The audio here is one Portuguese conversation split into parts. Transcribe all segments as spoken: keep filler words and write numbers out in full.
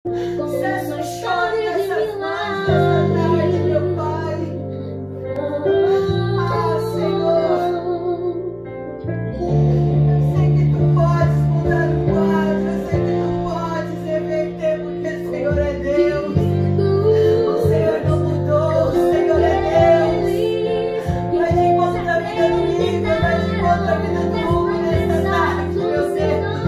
Cessa o choro dessas mãos dessa tarde, meu Pai. Ah, Senhor, eu sei que Tu podes mudar o quadro, eu sei que Tu podes reverter, porque o Senhor é Deus. O Senhor não mudou, o Senhor é Deus. Vai de encontro à vida do Lívia, vai de encontro à vida do Hugo nessa tarde, meu Deus.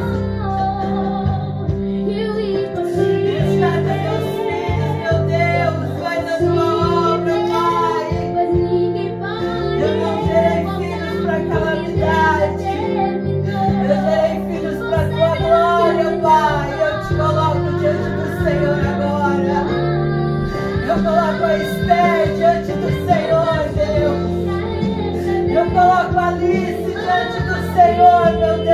Resgata meus filhos, meu Deus, vai na Tua obra, Pai. Eu não gerei filhos para calamidade, eu gerei filhos para Tua glória, Pai. Eu te coloco diante do Senhor agora. Eu coloco a Esther diante do Senhor, Deus. Eu coloco a Alice diante do Senhor, meu Deus.